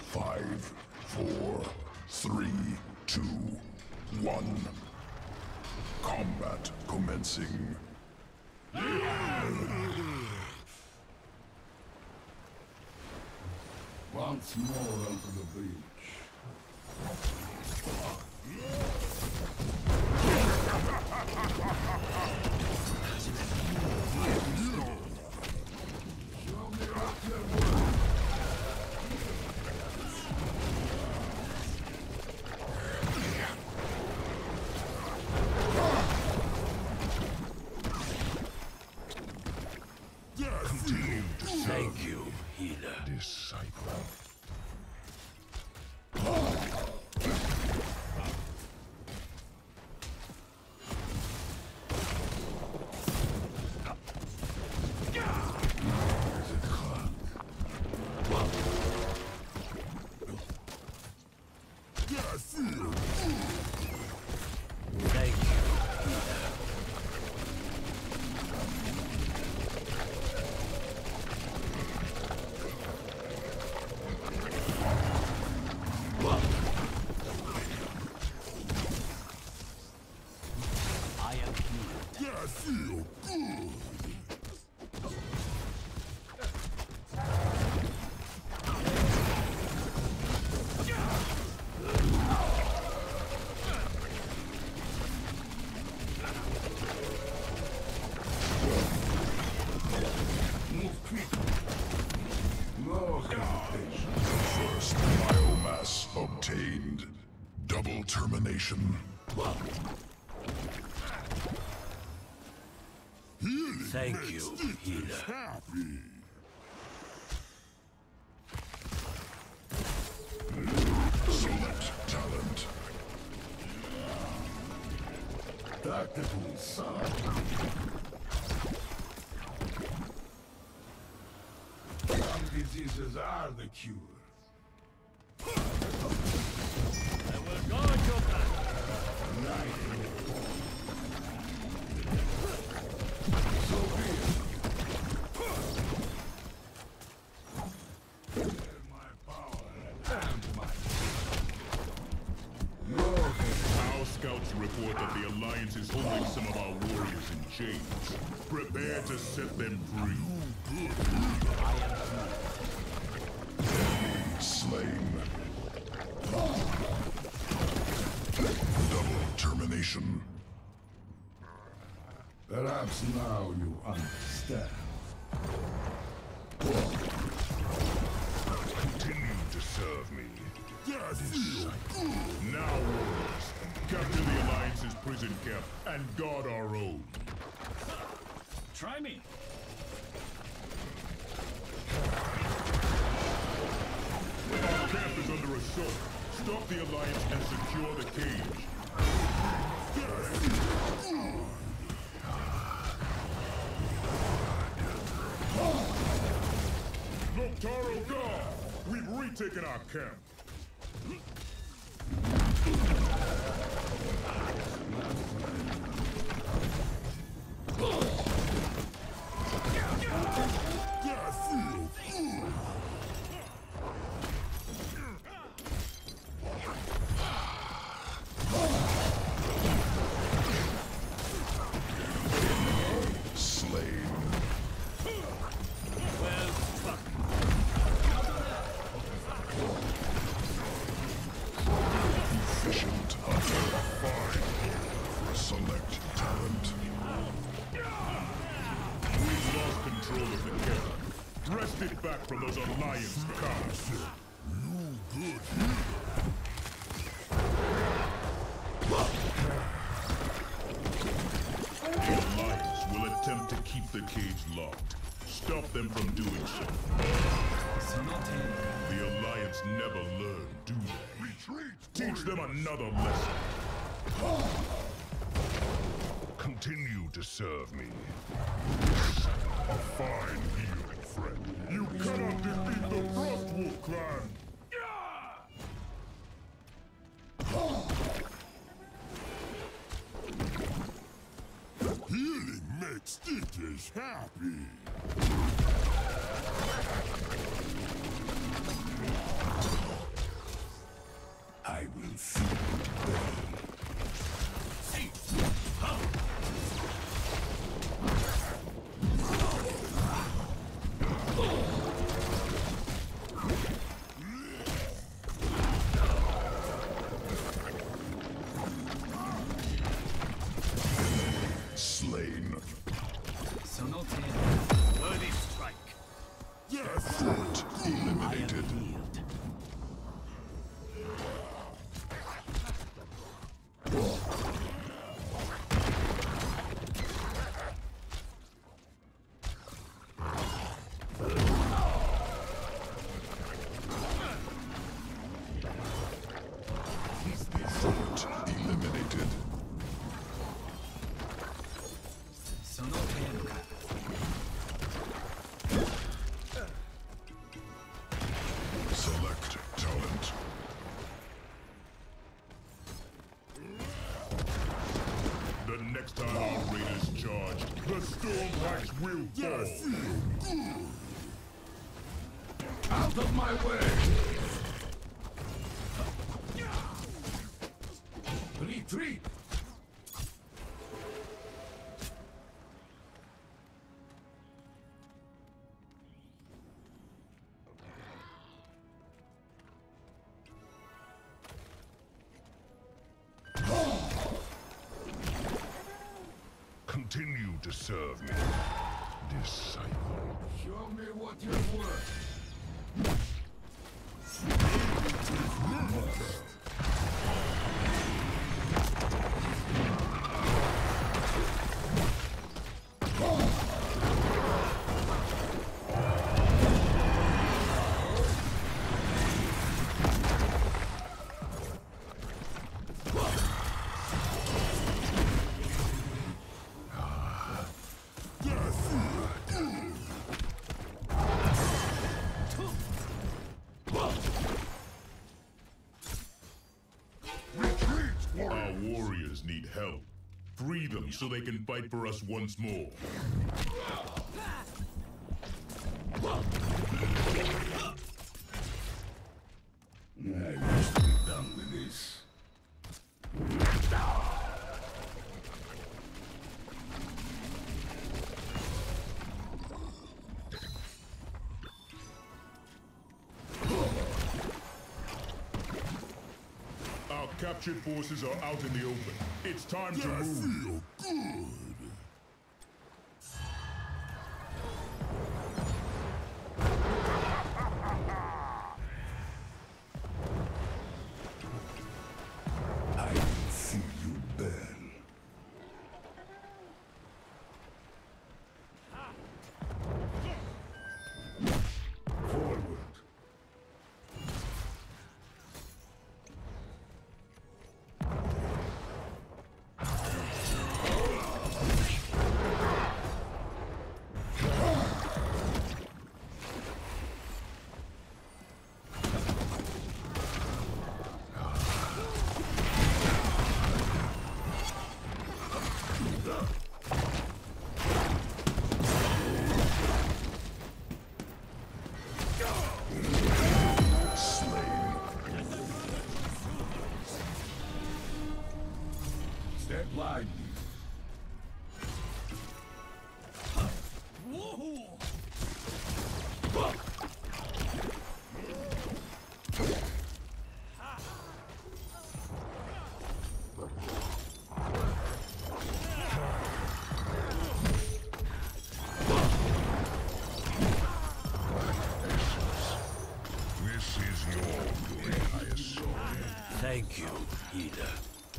5, 4, 3, 2, 1. Combat commencing. Once more onto the breach. Show me up your work. Thank you, healer. Disciple. Thank you, healer. I am healed. I feel good. Move quick. No hesitation. First biomass obtained. Double termination. Thank you, healer. Happy. Select talent. Tactical son. Some diseases are the cure. I will guard your back. So be it. My power and my no Our scouts report that the Alliance is holding some of our warriors in chains. Prepare to set them free. Slain. Double termination. Perhaps now you understand. Continue to serve me. Now, warriors, capture the Alliance's prison camp and guard our own. Try me. Our camp is under assault. Stop the Alliance and secure the cage. Lotaro God! We've retaken our camp. Slain. Well struck. Efficient hunter. Fine. Select talent. We've lost control of the camp. Wrest it back from those Alliance cops. The Alliance will attempt to keep the cage locked. Stop them from doing so. The Alliance never learn, do they? Retreat. Teach them another lesson. Continue to serve me. A fine healing, friend. You cannot defeat the Frostwolf clan! Healing makes stitches happy. yield. Threat eliminated. Select talent. The next time our raid is charged, the Stormhawks will fall. Out of my way! Retreat! Continue to serve me, disciple. Show me what you're worth. Our warriors need help. Free them so they can fight for us once more. I wish to be done with this. Our captured forces are out in the open. It's time to move. Feel good. I will see you burn. Forward. Step lively. This is your doing, I assume. Thank you, healer.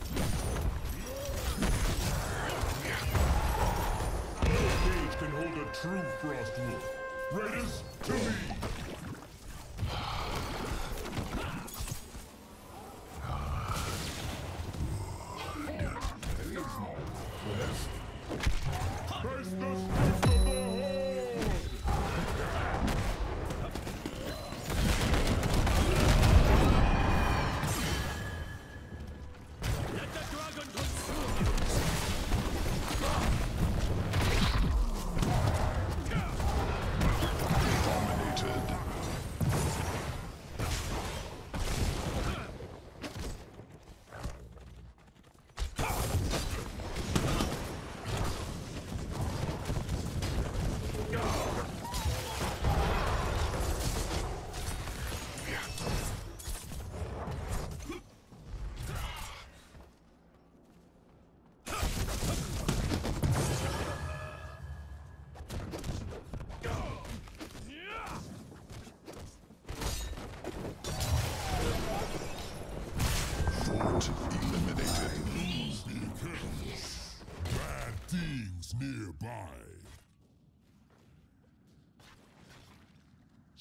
No cage can hold a true Frostwolf. Raiders, to me! There is no quest. Face the strength of the Horde! Let the dragon consume! Dominated.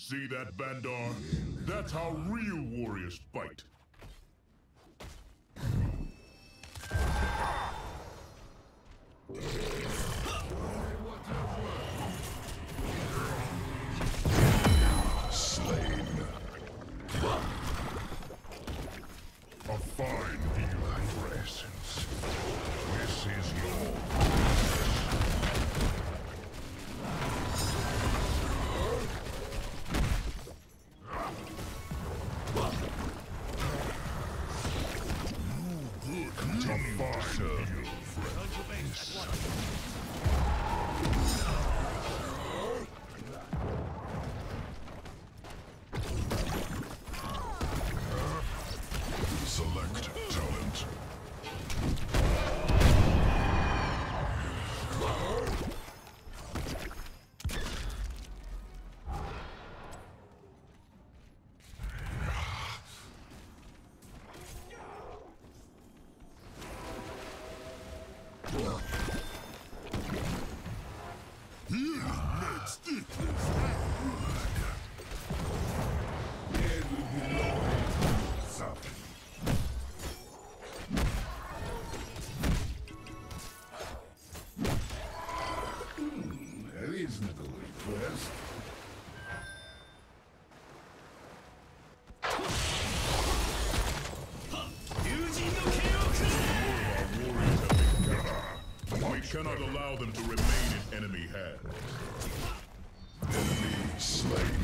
See that, Bandar? That's how real warriors fight. Slain. A fine healing presence. This is your Select talent. Reasonable request. We cannot allow them to remain in enemy hands. Enemy slain.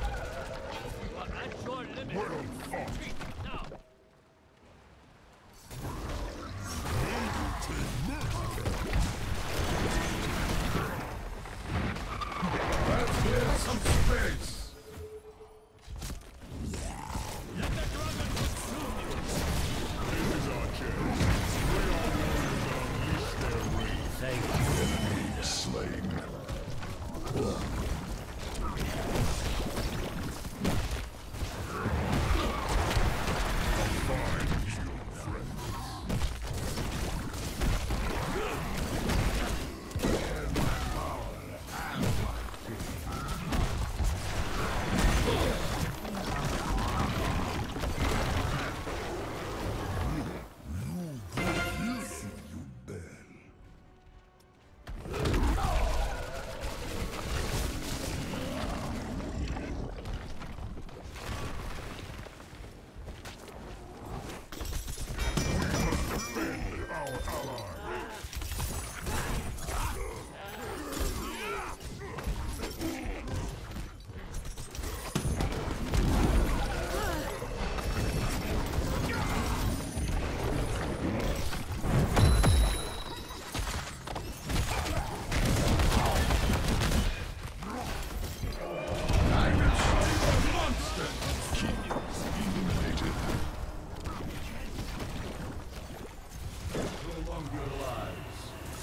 At your limit. Well fought. Now. Let's get some space. Let the dragon consume you. This is our chance. We are warriors that unleash their rage. Thank you. Enemy slain. Fine healed friends. Eliminated. Prolong your lives.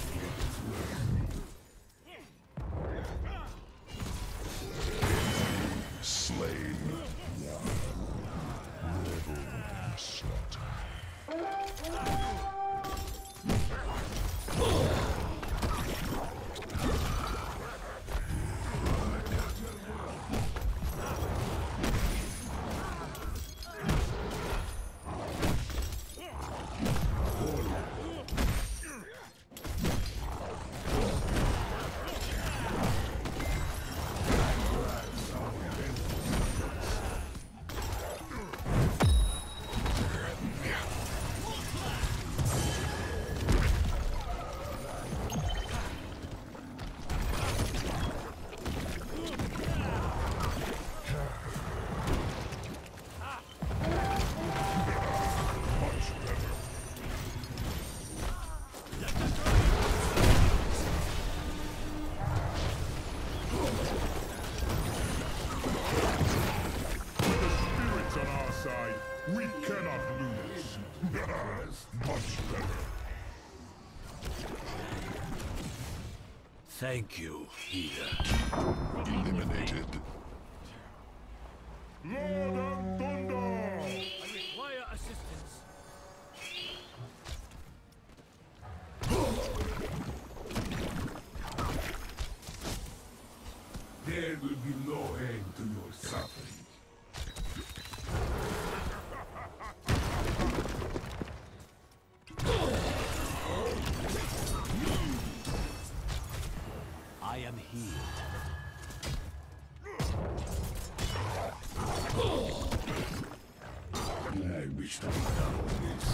Slain. Level slaughter. We cannot lose. Much better. Thank you, Ida. Eliminated. Lord of Thunder! I require assistance. There will be no end to your finished up now this.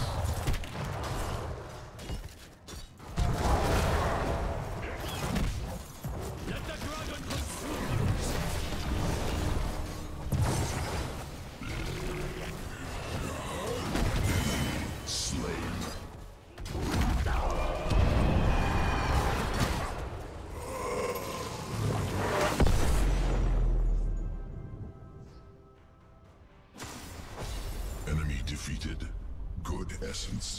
Let the dragon consume you. Slain. Enemy defeated. Good essence.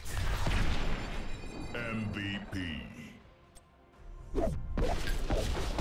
MVP.